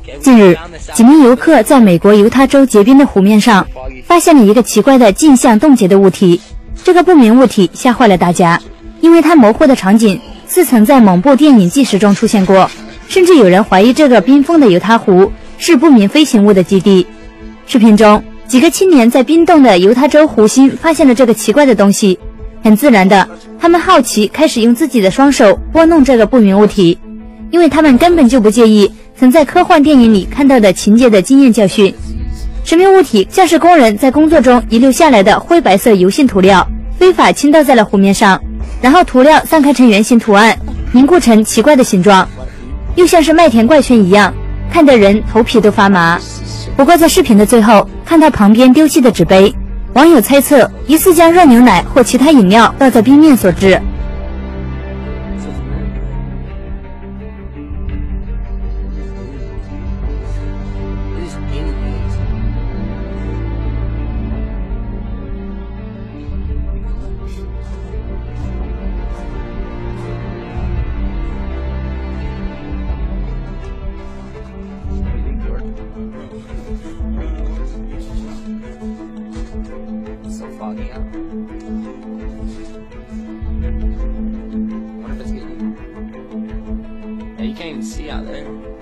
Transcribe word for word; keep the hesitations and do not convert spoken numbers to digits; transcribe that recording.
近日，几名游客在美国犹他州结冰的湖面上发现了一个奇怪的镜像冻结的物体。这个不明物体吓坏了大家，因为它模糊的场景似曾在某部电影纪实中出现过，甚至有人怀疑这个冰封的犹他湖是不明飞行物的基地。视频中，几个青年在冰冻的犹他州湖心发现了这个奇怪的东西，很自然的，他们好奇开始用自己的双手拨弄这个不明物体，因为他们根本就不介意曾在科幻电影里看到的情节的经验教训。神秘物体像是工人在工作中遗留下来的灰白色油性涂料，非法倾倒在了湖面上，然后涂料散开成圆形图案，凝固成奇怪的形状，又像是麦田怪圈一样，看得人头皮都发麻。不过在视频的最后，看到旁边丢弃的纸杯，网友猜测疑似将热牛奶或其他饮料倒在冰面所致。 So foggy out. What if it's getting... Yeah, you can't even see out there.